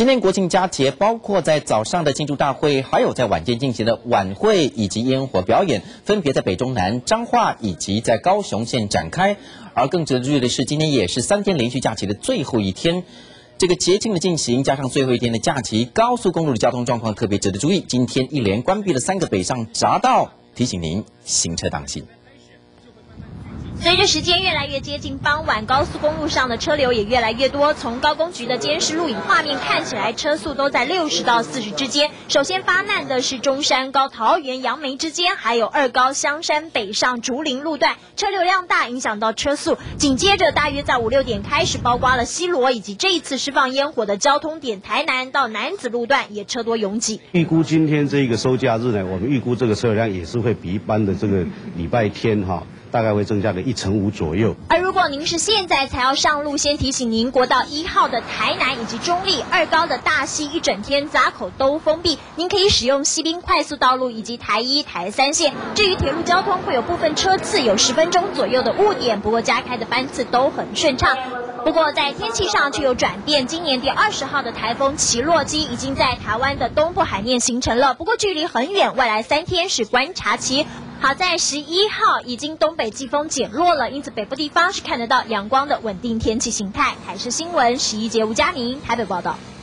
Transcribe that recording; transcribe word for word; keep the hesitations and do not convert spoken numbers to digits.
今天国庆佳节，包括在早上的庆祝大会，还有在晚间进行的晚会以及烟火表演，分别在北中南、彰化以及在高雄县展开。而更值得注意的是，今天也是三天连续假期的最后一天。这个节庆的进行，加上最后一天的假期，高速公路的交通状况特别值得注意。今天一连关闭了三个北上匝道，提醒您行车当心。 随着时间越来越接近傍晚，高速公路上的车流也越来越多。从高公局的监视录影画面看起来，车速都在六十到四十之间。首先发难的是中山高桃园杨梅之间，还有二高香山北上竹林路段，车流量大，影响到车速。紧接着，大约在五六点开始，包括了西螺以及这一次释放烟火的交通点台南到楠梓路段也车多拥挤。 预估今天这个收假日呢，我们预估这个车流量也是会比一般的这个礼拜天哈。大概会增加个一成五左右。 而如果您是现在才要上路，先提醒您，国道一号的台南以及中立，二高的大溪一整天匝口都封闭，您可以使用西滨快速道路以及台一、台三线。至于铁路交通，会有部分车次有十分钟左右的误点，不过加开的班次都很顺畅。不过在天气上却有转变，今年第二十号的台风奇洛基已经在台湾的东部海面形成了，不过距离很远，未来三天是观察期。好在十一号已经东北季风减弱了，因此北部地方是看得到阳光的稳定天气形态。台视新闻十一节吴佳宁台北报道。